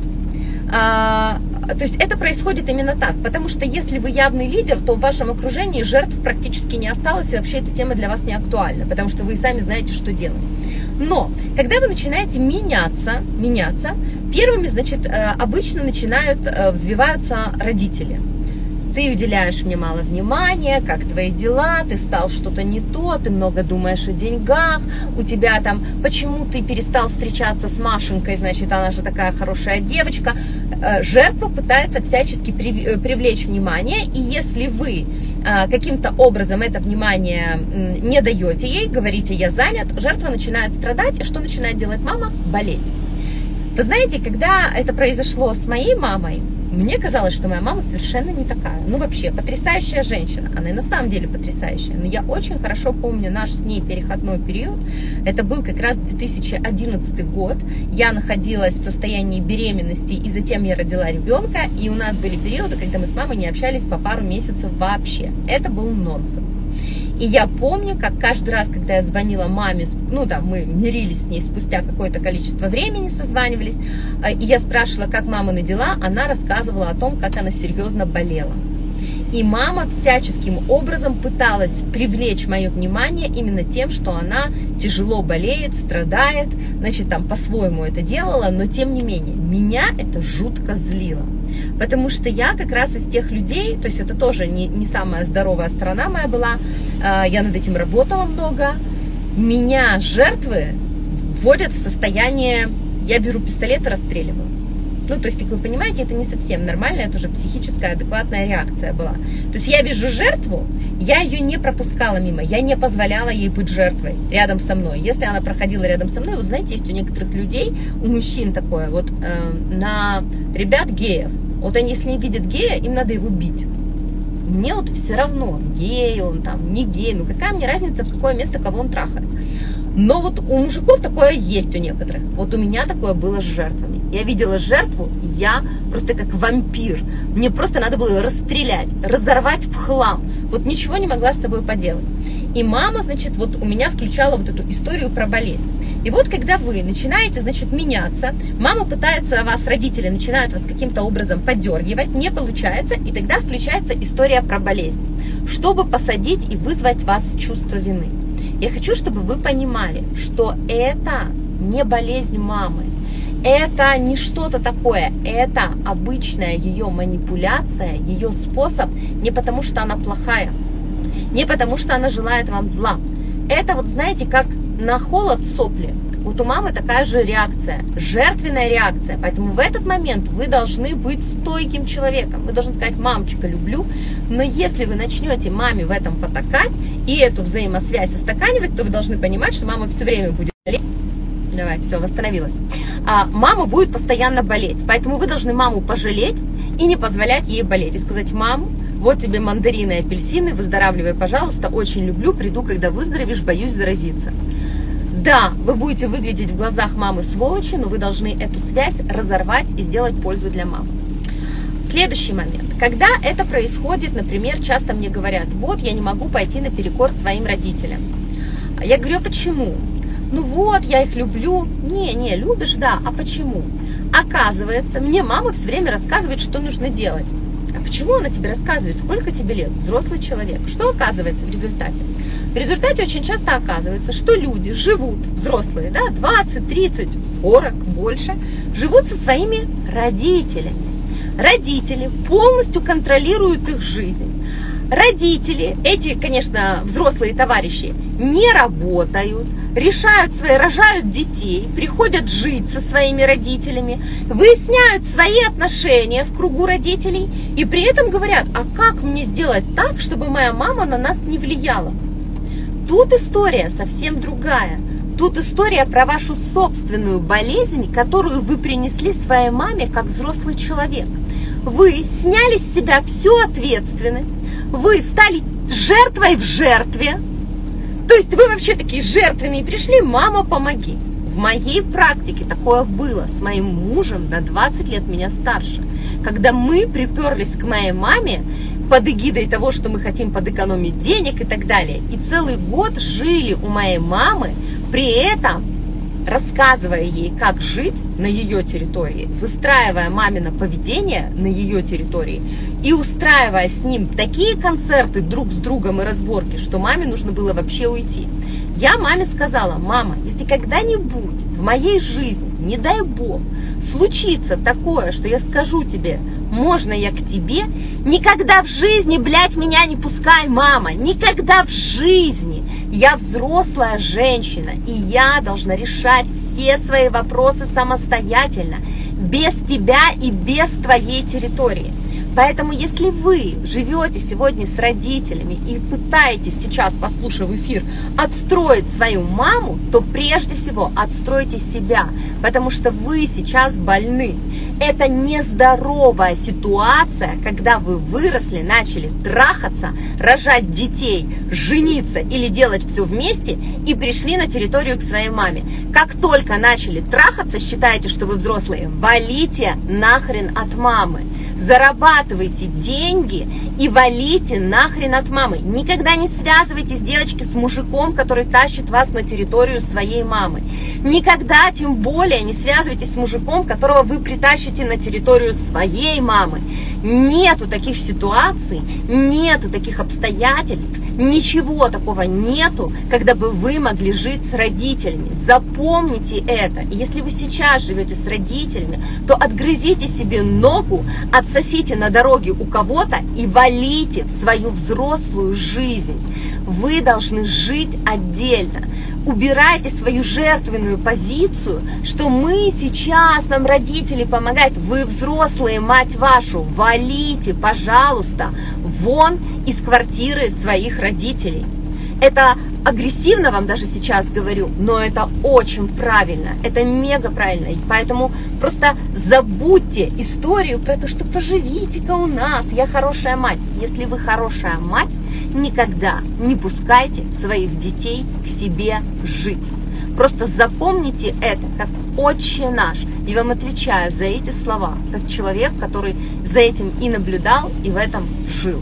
то есть это происходит именно так, потому что если вы явный лидер, то в вашем окружении жертв практически не осталось, и вообще эта тема для вас не актуальна, потому что вы и сами знаете, что делать. Но когда вы начинаете меняться, первыми, значит, обычно взвиваются родители. Ты уделяешь мне мало внимания, как твои дела, ты стал что-то не то, ты много думаешь о деньгах, у тебя там, почему ты перестал встречаться с Машенькой, значит, она же такая хорошая девочка. Жертва пытается всячески привлечь внимание, и если вы каким-то образом это внимание не даете ей, говорите «я занят», жертва начинает страдать, и что начинает делать мама? Болеть. Вы знаете, когда это произошло с моей мамой, мне казалось, что моя мама совершенно не такая. Ну, вообще, потрясающая женщина. Она и на самом деле потрясающая. Но я очень хорошо помню наш с ней переходной период. Это был как раз 2011 год. Я находилась в состоянии беременности, и затем я родила ребенка. И у нас были периоды, когда мы с мамой не общались по пару месяцев вообще. Это был нонсенс. И я помню, как каждый раз, когда я звонила маме, ну да, мы мирились с ней спустя какое-то количество времени, созванивались, и я спрашивала, как мамины дела, она рассказывала о том, как она серьезно болела. И мама всяческим образом пыталась привлечь мое внимание именно тем, что она тяжело болеет, страдает, значит, там по-своему это делала, но тем не менее, меня это жутко злило. Потому что я как раз из тех людей, то есть это тоже не самая здоровая сторона моя была, я над этим работала много, меня жертвы вводят в состояние, я беру пистолет и расстреливаю. Ну, то есть, как вы понимаете, это не совсем нормально, это уже психическая адекватная реакция была. То есть я вижу жертву, я ее не пропускала мимо, я не позволяла ей быть жертвой рядом со мной. Если она проходила рядом со мной, вот знаете, есть у некоторых людей, у мужчин такое, вот на ребят геев, вот они, если не видят гея, им надо его бить. Мне вот все равно, гей он там, не гей, ну какая мне разница, в какое место кого он трахает. Но вот у мужиков такое есть у некоторых. Вот у меня такое было с жертвами. Я видела жертву, я просто как вампир. Мне просто надо было ее расстрелять, разорвать в хлам. Вот ничего не могла с собой поделать. И мама, значит, вот у меня включала вот эту историю про болезнь. И вот когда вы начинаете, значит, меняться, мама пытается вас, родители начинают вас каким-то образом поддергивать, не получается, и тогда включается история про болезнь, чтобы посадить и вызвать в вас чувство вины. Я хочу, чтобы вы понимали, что это не болезнь мамы, это не что-то такое, это обычная ее манипуляция, ее способ, не потому что она плохая, не потому что она желает вам зла. Это вот, знаете, как на холод сопли. Вот у мамы такая же реакция, жертвенная реакция. Поэтому в этот момент вы должны быть стойким человеком. Вы должны сказать: мамочка, люблю. Но если вы начнете маме в этом потакать и эту взаимосвязь устаканивать, то вы должны понимать, что мама все время будет болеть. Давай, все, восстановилась. А мама будет постоянно болеть. Поэтому вы должны маму пожалеть и не позволять ей болеть. И сказать: мам, вот тебе мандарины и апельсины, выздоравливай, пожалуйста, очень люблю, приду, когда выздоровеешь, боюсь заразиться. Да, вы будете выглядеть в глазах мамы сволочи, но вы должны эту связь разорвать и сделать пользу для мамы. Следующий момент. Когда это происходит, например, часто мне говорят: вот я не могу пойти наперекор своим родителям. Я говорю: а почему? Ну вот, я их люблю. Не, любишь, да, а почему? Оказывается, мне мама все время рассказывает, что нужно делать. А почему она тебе рассказывает? Сколько тебе лет? Взрослый человек. Что оказывается в результате? В результате очень часто оказывается, что люди живут, взрослые, да, 20, 30, 40, больше, живут со своими родителями. Родители полностью контролируют их жизнь. родители, эти, конечно, взрослые товарищи, не работают, рожают детей, приходят жить со своими родителями, выясняют свои отношения в кругу родителей и при этом говорят: а как мне сделать так, чтобы моя мама на нас не влияла? Тут история совсем другая. Тут история про вашу собственную болезнь, которую вы принесли своей маме как взрослый человек. Вы сняли с себя всю ответственность, вы стали жертвой в жертве. То есть вы вообще такие жертвенные пришли: мама, помоги. В моей практике такое было с моим мужем, на 20 лет меня старше. Когда мы приперлись к моей маме под эгидой того, что мы хотим подэкономить денег и так далее, и целый год жили у моей мамы, при этом рассказывая ей, как жить на ее территории, выстраивая мамино поведение на ее территории и устраивая с ним такие концерты друг с другом и разборки, что маме нужно было вообще уйти. Я маме сказала: мама, если когда-нибудь в моей жизни, не дай бог, случится такое, что я скажу тебе: можно я к тебе, никогда в жизни, блядь, меня не пускай, мама, никогда в жизни. Я взрослая женщина, и я должна решать все свои вопросы самостоятельно, без тебя и без твоей территории. Поэтому, если вы живете сегодня с родителями и пытаетесь сейчас, послушав эфир, отстроить свою маму, то прежде всего отстройте себя, потому что вы сейчас больны. Это нездоровая ситуация, когда вы выросли, начали трахаться, рожать детей, жениться или делать все вместе и пришли на территорию к своей маме. Как только начали трахаться, считаете, что вы взрослые, валите нахрен от мамы. Зарабатывайте деньги и валите нахрен от мамы. Никогда не связывайтесь, девочки, с мужиком, который тащит вас на территорию своей мамы. Никогда, тем более, не связывайтесь с мужиком, которого вы притащите на территорию своей мамы. Нету таких ситуаций, нету таких обстоятельств, ничего такого нету, когда бы вы могли жить с родителями. Запомните это. И если вы сейчас живете с родителями, то отгрызите себе ногу, отсосите на дороге у кого-то и валите в свою взрослую жизнь. Вы должны жить отдельно. Убирайте свою жертвенную позицию, что мы сейчас, нам родители помогают. Вы взрослые, мать вашу, валите, пожалуйста, вон из квартиры своих родителей. Это агрессивно вам даже сейчас говорю, но это очень правильно, это мега правильно. И поэтому просто забудьте историю про то, что поживите-ка у нас, я хорошая мать. Если вы хорошая мать, никогда не пускайте своих детей к себе жить. Просто запомните это как «Отче наш». И вам отвечаю за эти слова, как человек, который за этим и наблюдал, и в этом жил.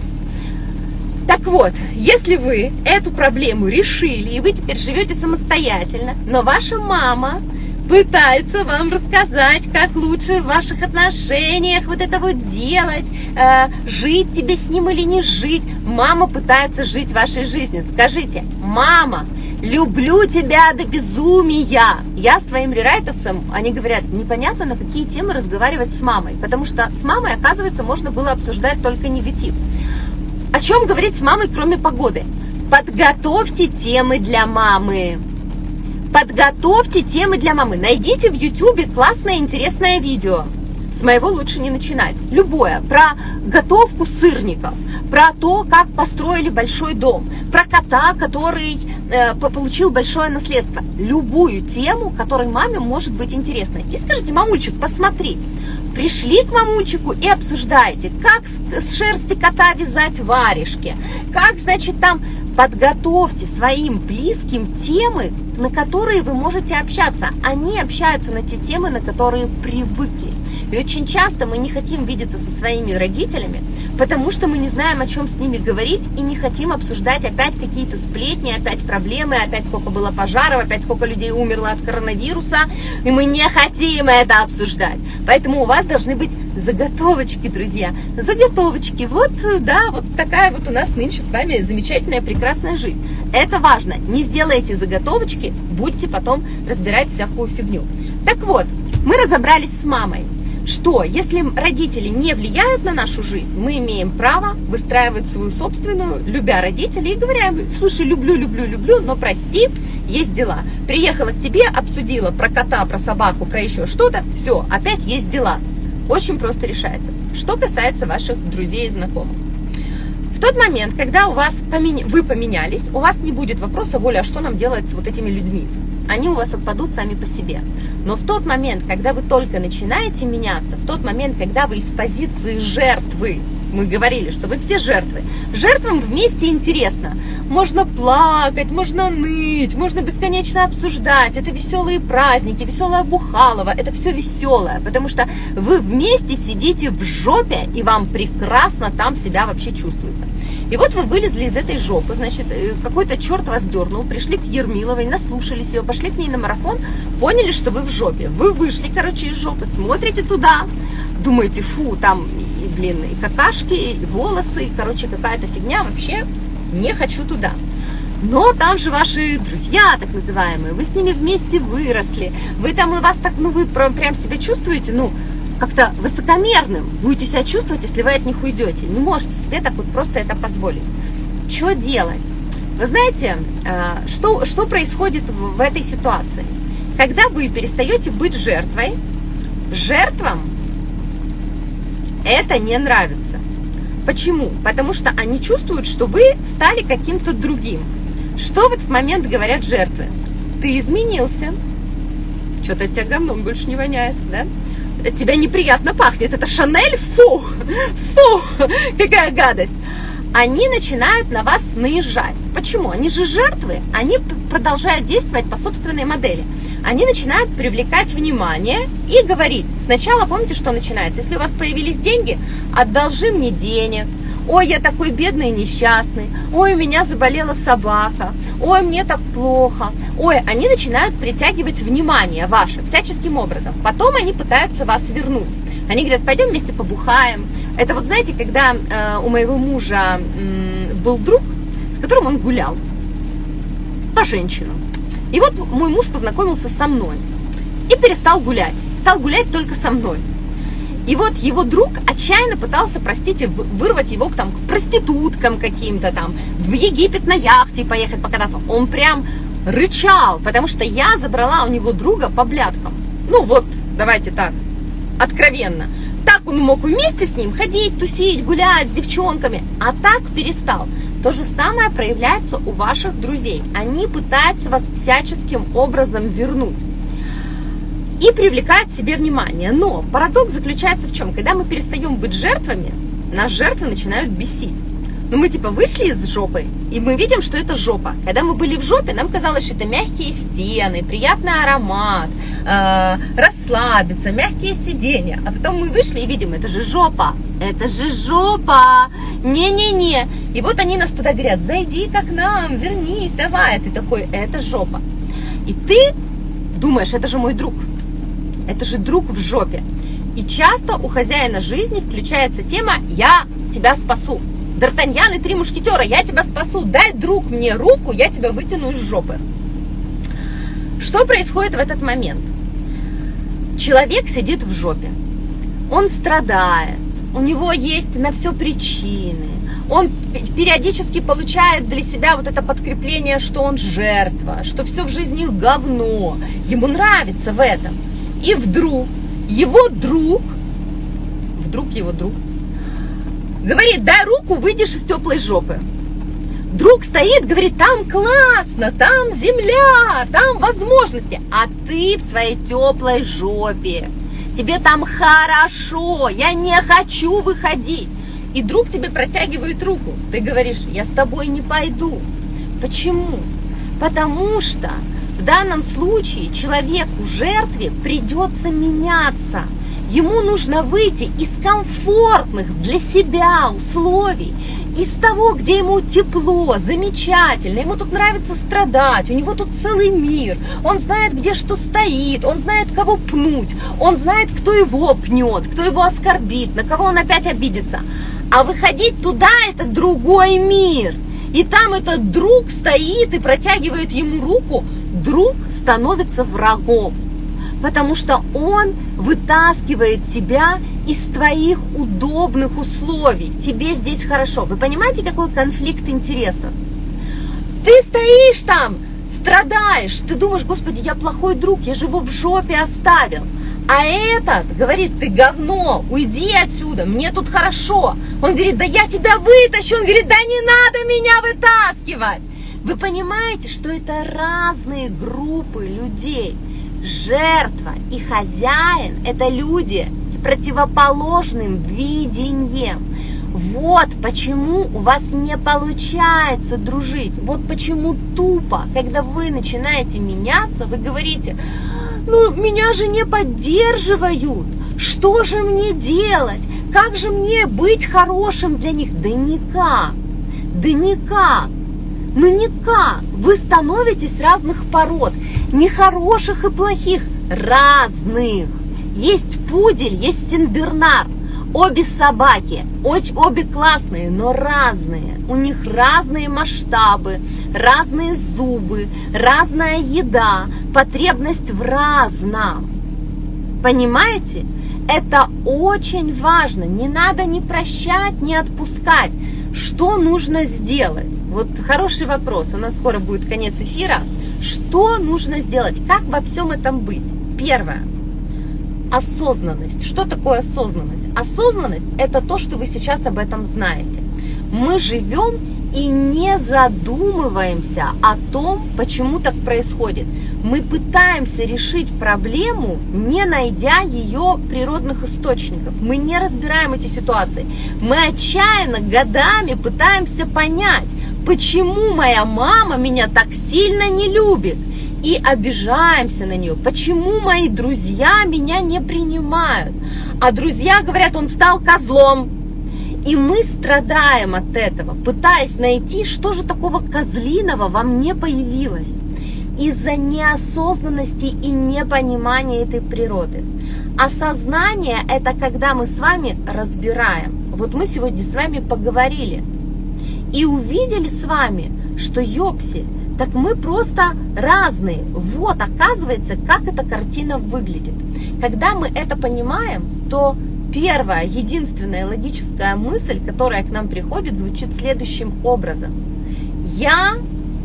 Так вот, если вы эту проблему решили, и вы теперь живете самостоятельно, но ваша мама пытается вам рассказать, как лучше в ваших отношениях вот это вот делать, жить тебе с ним или не жить, мама пытается жить вашей жизнью. Скажите: мама, люблю тебя до безумия. Я своим рерайтовцам, они говорят, непонятно, на какие темы разговаривать с мамой, потому что с мамой, оказывается, можно было обсуждать только негатив. О чем говорить с мамой, кроме погоды? Подготовьте темы для мамы. Подготовьте темы для мамы. Найдите в YouTube классное, интересное видео. С моего лучше не начинать. Любое. Про готовку сырников. Про то, как построили большой дом. Про кота, который получил большое наследство. Любую тему, которой маме может быть интересна. И скажите: мамульчик, посмотри. Пришли к мамульчику и обсуждаете, как с шерсти кота вязать варежки, как, значит, там подготовьте своим близким темы, на которые вы можете общаться. Они общаются на те темы, на которые привыкли. И очень часто мы не хотим видеться со своими родителями, потому что мы не знаем, о чем с ними говорить, и не хотим обсуждать опять какие-то сплетни, опять проблемы, опять сколько было пожаров, опять сколько людей умерло от коронавируса, и мы не хотим это обсуждать. Поэтому у вас должны быть заготовочки, друзья, заготовочки. Вот, да, вот такая вот у нас нынче с вами замечательная, прекрасная жизнь. Это важно. Не сделайте заготовочки, будьте потом разбирать всякую фигню. Так вот, мы разобрались с мамой. что если родители не влияют на нашу жизнь, мы имеем право выстраивать свою собственную, любя родителей, и говоря: слушай, люблю, но прости, есть дела. Приехала к тебе, обсудила про кота, про собаку, про еще что-то, все, опять есть дела. Очень просто решается. Что касается ваших друзей и знакомых. В тот момент, когда вы поменялись, у вас не будет вопроса: Оля, а что нам делать с вот этими людьми? Они у вас отпадут сами по себе. Но в тот момент, когда вы только начинаете меняться, в тот момент, когда вы из позиции жертвы, мы говорили, что вы все жертвы, жертвам вместе интересно. Можно плакать, можно ныть, можно бесконечно обсуждать. Это веселые праздники, веселая бухалова, это все веселое, потому что вы вместе сидите в жопе, и вам прекрасно там себя вообще чувствуется. И вот вы вылезли из этой жопы, значит, какой-то черт вас дернул, пришли к Ермиловой, наслушались ее, пошли к ней на марафон, поняли, что вы в жопе. Вы вышли, короче, из жопы, смотрите туда, думаете: фу, там, и какашки, и волосы, и, короче, какая-то фигня, вообще не хочу туда. Но там же ваши друзья, так называемые, вы с ними вместе выросли, вы там, и вас так, вы прям себя чувствуете, как-то высокомерным будете себя чувствовать, если вы от них уйдете. Не можете себе так вот просто это позволить. Что делать? Вы знаете, что происходит в этой ситуации? Когда вы перестаете быть жертвой, жертвам это не нравится. Почему? Потому что они чувствуют, что вы стали каким-то другим. Что в этот момент говорят жертвы? Ты изменился. Что-то от тебя говном больше не воняет, да? От тебя неприятно пахнет. Это Шанель? Фу! Фу! Какая гадость! Они начинают на вас наезжать. Почему? Они же жертвы. Они продолжают действовать по собственной модели. Они начинают привлекать внимание и говорить. Сначала помните, что начинается? Если у вас появились деньги, одолжи мне денег. Ой, я такой бедный и несчастный. Ой, у меня заболела собака. Ой, мне так плохо. Ой, они начинают притягивать внимание ваше всяческим образом. Потом они пытаются вас вернуть. Они говорят: пойдем вместе побухаем. Это вот знаете, когда у моего мужа был друг, с которым он гулял по женщинам. И вот мой муж познакомился со мной и перестал гулять. Стал гулять только со мной. И вот его друг отчаянно пытался, простите, вырвать его к проституткам каким-то там, в Египет на яхте поехать покататься. Он прям рычал, потому что я забрала у него друга по блядкам. Давайте так, откровенно. Так он мог вместе с ним ходить, тусить, гулять с девчонками, а так перестал. То же самое проявляется у ваших друзей. Они пытаются вас всяческим образом вернуть и привлекать к себе внимание. Но парадокс заключается в чем? Когда мы перестаем быть жертвами, нас жертвы начинают бесить. Мы вышли из жопы, и мы видим, что это жопа. Когда мы были в жопе, нам казалось, что это мягкие стены, приятный аромат, расслабиться, мягкие сиденья. А потом мы вышли и видим: это же жопа, это же жопа, не-не-не. И вот они нас туда говорят: зайди-ка к нам, вернись, давай. А ты такой: это жопа. И ты думаешь: это же мой друг, это же друг в жопе. И часто у хозяина жизни включается тема: я тебя спасу. Д'Артаньян и три мушкетера: я тебя спасу, дай, друг, мне руку, я тебя вытяну из жопы. Что происходит в этот момент? Человек сидит в жопе, он страдает, у него есть на все причины, он периодически получает для себя вот это подкрепление, что он жертва, что все в жизни говно, ему нравится в этом. И вдруг его друг говорит: дай руку, выйдешь из теплой жопы. Друг стоит, говорит: там классно, там земля, там возможности. А ты в своей теплой жопе. Тебе там хорошо, я не хочу выходить. И друг тебе протягивает руку. Ты говоришь: я с тобой не пойду. Почему? Потому что в данном случае человеку, жертве, придется меняться. Ему нужно выйти из комфортных для себя условий, из того, где ему тепло, замечательно, ему тут нравится страдать, у него тут целый мир, он знает, где что стоит, он знает, кого пнуть, он знает, кто его пнет, кто его оскорбит, на кого он опять обидится. А выходить туда – это другой мир. И там этот друг стоит и протягивает ему руку, друг становится врагом. Потому что он вытаскивает тебя из твоих удобных условий. Тебе здесь хорошо. Вы понимаете, какой конфликт интересов? Ты стоишь там, страдаешь, ты думаешь: Господи, я плохой друг, я же его в жопе оставил. А этот говорит: ты говно, уйди отсюда, мне тут хорошо. Он говорит: да я тебя вытащу. Он говорит: да не надо меня вытаскивать. Вы понимаете, что это разные группы людей. Жертва и хозяин – это люди с противоположным видением. Вот почему у вас не получается дружить. Вот почему тупо, когда вы начинаете меняться, вы говорите: ну, меня же не поддерживают. Что же мне делать? Как же мне быть хорошим для них? Да никак. Да никак. Ну никак. Вы становитесь разных пород. Не хороших и плохих. Разных. Есть пудель, есть сенбернар. Обе собаки. Обе классные, но разные. У них разные масштабы, разные зубы, разная еда, потребность в разном. Понимаете? Это очень важно. Не надо ни прощать, ни отпускать. Что нужно сделать? Вот хороший вопрос. У нас скоро будет конец эфира. Что нужно сделать? Как во всем этом быть? Первое. Осознанность. Что такое осознанность? Осознанность – это то, что вы сейчас об этом знаете. Мы живем и не задумываемся о том, почему так происходит. Мы пытаемся решить проблему, не найдя ее природных источников. Мы не разбираем эти ситуации. Мы отчаянно годами пытаемся понять, почему моя мама меня так сильно не любит. И обижаемся на нее. Почему мои друзья меня не принимают? А друзья говорят: он стал козлом. И мы страдаем от этого, пытаясь найти, что же такого козлиного во мне появилось. Из-за неосознанности и непонимания этой природы. Осознание – это когда мы с вами разбираем. Вот мы сегодня с вами поговорили и увидели с вами, что ёпси, так мы просто разные. Вот, оказывается, как эта картина выглядит. Когда мы это понимаем, то первая, единственная логическая мысль, которая к нам приходит, звучит следующим образом. Я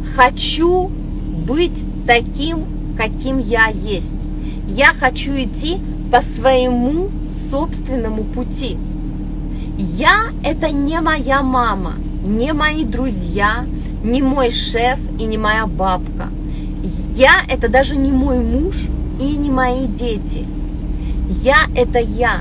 хочу быть таким, каким я есть. Я хочу идти по своему собственному пути. Я – это не моя мама, не мои друзья, не мой шеф и не моя бабка. Я – это даже не мой муж и не мои дети. Я – это я.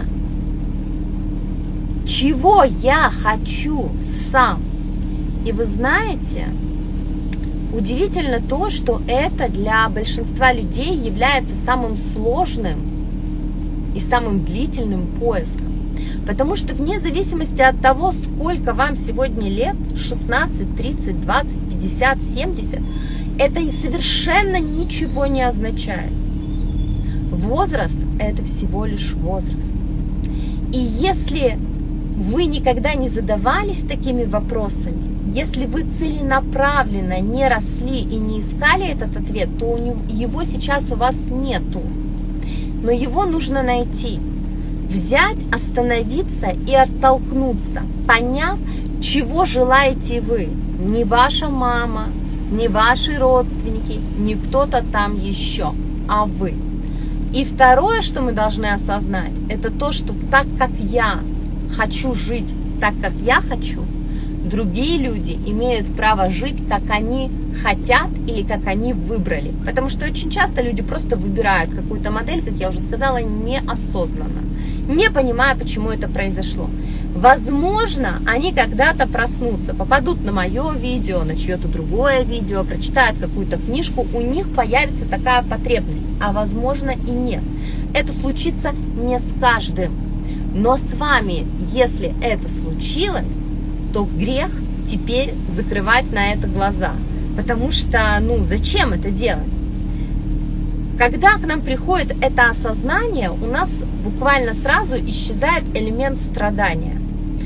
Чего я хочу сам? И вы знаете, удивительно то, что это для большинства людей является самым сложным и самым длительным поиском. Потому что вне зависимости от того, сколько вам сегодня лет, 16, 30, 20, 50, 70, это совершенно ничего не означает. Возраст – это всего лишь возраст. И если вы никогда не задавались такими вопросами, если вы целенаправленно не росли и не искали этот ответ, то его сейчас у вас нету. Но его нужно найти. Взять, остановиться и оттолкнуться, поняв, чего желаете вы. Не ваша мама, не ваши родственники, не кто-то там еще, а вы. И второе, что мы должны осознать, это то, что так как я хочу жить так, как я хочу, другие люди имеют право жить, как они хотят или как они выбрали. Потому что очень часто люди просто выбирают какую-то модель, как я уже сказала, неосознанно, не понимая, почему это произошло. Возможно, они когда-то проснутся, попадут на мое видео, на чье-то другое видео, прочитают какую-то книжку, у них появится такая потребность, а возможно и нет. Это случится не с каждым. Но с вами, если это случилось, то грех теперь закрывать на это глаза. Потому что, зачем это делать? Когда к нам приходит это осознание, у нас буквально сразу исчезает элемент страдания.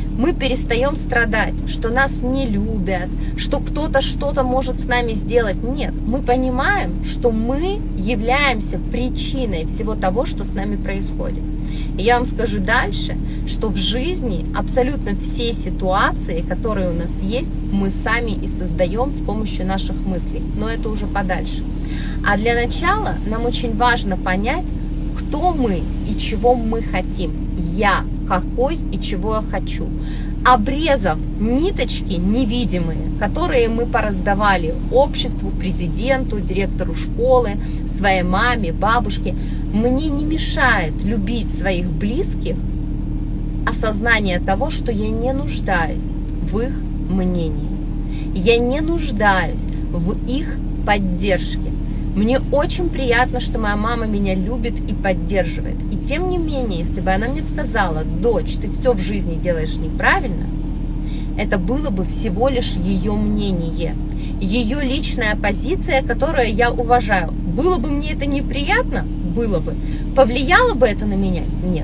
мы перестаем страдать, что нас не любят, что кто-то что-то может с нами сделать. Нет, мы понимаем, что мы являемся причиной всего того, что с нами происходит. И я вам скажу дальше, что в жизни абсолютно все ситуации, которые у нас есть, мы сами и создаем с помощью наших мыслей. Но это уже подальше. А для начала нам очень важно понять, кто мы и чего мы хотим. Я какой и чего я хочу. Обрезав ниточки невидимые, которые мы пораздавали обществу, президенту, директору школы, своей маме, бабушке, мне не мешает любить своих близких осознание того, что я не нуждаюсь в их мнении. Я не нуждаюсь в их поддержке. Мне очень приятно, что моя мама меня любит и поддерживает. И тем не менее, если бы она мне сказала: дочь, ты все в жизни делаешь неправильно, это было бы всего лишь ее мнение, ее личная позиция, которую я уважаю. Было бы мне это неприятно? Было бы. Повлияло бы это на меня? Нет.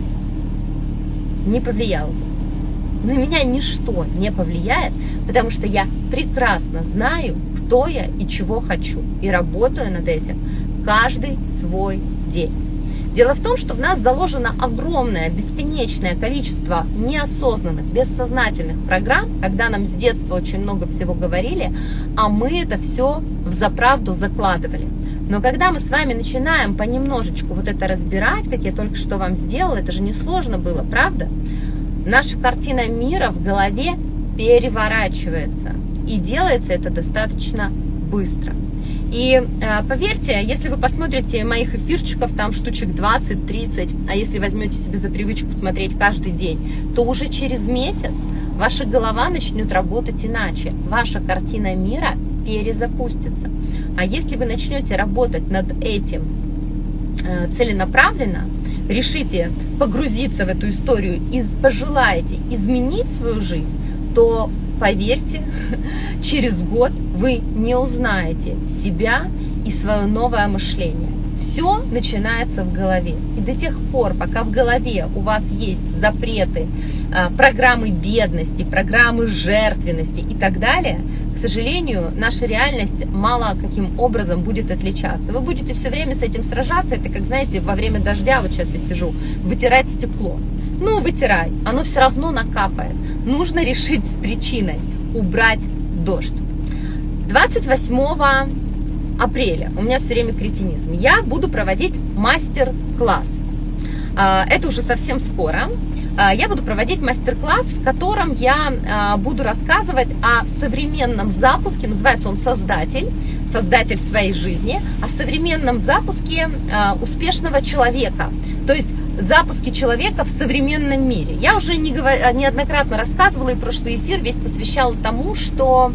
Не повлияло бы. На меня ничто не повлияет, потому что я прекрасно знаю, кто я и чего хочу, и работаю над этим каждый свой день. Дело в том, что в нас заложено огромное, бесконечное количество неосознанных, бессознательных программ, когда нам с детства очень много всего говорили, а мы это все взаправду закладывали. Но когда мы с вами начинаем понемножечку вот это разбирать, как я только что вам сделала, это же несложно было, правда? Наша картина мира в голове переворачивается. И делается это достаточно быстро. И поверьте, если вы посмотрите моих эфирчиков, там штучек 20-30, а если возьмете себе за привычку смотреть каждый день, то уже через месяц ваша голова начнет работать иначе. Ваша картина мира перезапустится. А если вы начнете работать над этим целенаправленно, решите погрузиться в эту историю и пожелаете изменить свою жизнь, то, поверьте, через год вы не узнаете себя и свое новое мышление. Все начинается в голове. И до тех пор, пока в голове у вас есть запреты, программы бедности, программы жертвенности и так далее, к сожалению, наша реальность мало каким образом будет отличаться. Вы будете все время с этим сражаться. Это как, знаете, во время дождя, вот сейчас я сижу, вытирать стекло. Ну, вытирай, оно все равно накапает. Нужно решить с причиной, убрать дождь. 28 апреля, у меня все время кретинизм, я буду проводить мастер-класс. Это уже совсем скоро. Я буду проводить мастер-класс, в котором я буду рассказывать о современном запуске, называется он «Создатель», создатель своей жизни, о современном запуске успешного человека, то есть запуске человека в современном мире. Я уже неоднократно рассказывала, и прошлый эфир весь посвящала тому, что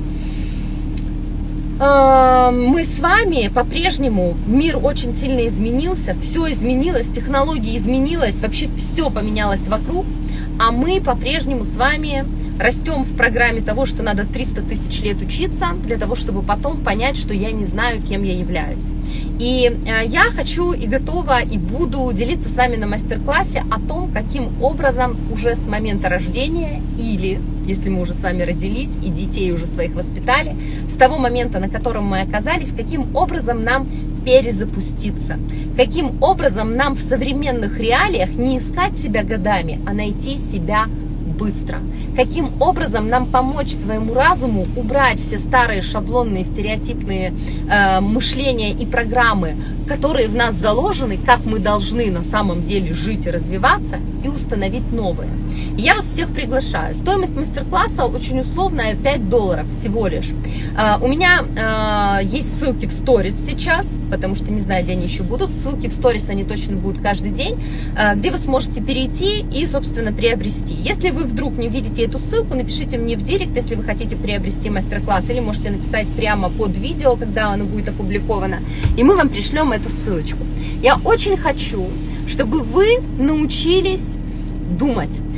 мы с вами по-прежнему, мир очень сильно изменился, все изменилось, технологии изменилось, вообще все поменялось вокруг, а мы по-прежнему с вами растем в программе того, что надо 300 тысяч лет учиться, для того, чтобы потом понять, что я не знаю, кем я являюсь. И я хочу и готова, и буду делиться с вами на мастер-классе о том, каким образом уже с момента рождения или, если мы уже с вами родились и детей уже своих воспитали, с того момента, на котором мы оказались, каким образом нам перезапуститься, каким образом нам в современных реалиях не искать себя годами, а найти себя быстро. Каким образом нам помочь своему разуму убрать все старые шаблонные стереотипные мышления и программы, которые в нас заложены, как мы должны на самом деле жить и развиваться, и установить новые. И я вас всех приглашаю. Стоимость мастер-класса очень условная, $5 всего лишь. У меня есть ссылки в сторис сейчас, потому что не знаю, где они еще будут. Ссылки в сторис, они точно будут каждый день, где вы сможете перейти и, собственно, приобрести. Если вы вдруг не видите эту ссылку, напишите мне в директ, если вы хотите приобрести мастер-класс, или можете написать прямо под видео, когда оно будет опубликовано, и мы вам пришлем эту ссылочку. Я очень хочу, чтобы вы научились думать.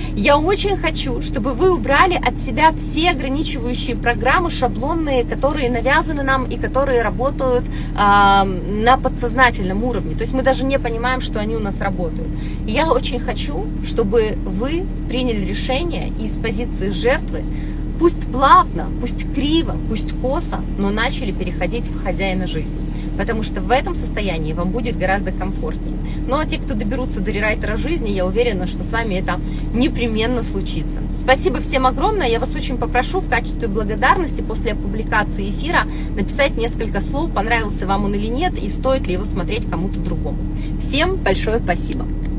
Я очень хочу, чтобы вы убрали от себя все ограничивающие программы, шаблонные, которые навязаны нам и которые работают на подсознательном уровне. То есть мы даже не понимаем, что они у нас работают. И я очень хочу, чтобы вы приняли решение из позиции жертвы, пусть плавно, пусть криво, пусть косо, но начали переходить в хозяина жизни. Потому что в этом состоянии вам будет гораздо комфортнее. Ну а те, кто доберутся до рерайтера жизни, я уверена, что с вами это непременно случится. Спасибо всем огромное. Я вас очень попрошу в качестве благодарности после публикации эфира написать несколько слов, понравился вам он или нет, и стоит ли его смотреть кому-то другому. Всем большое спасибо.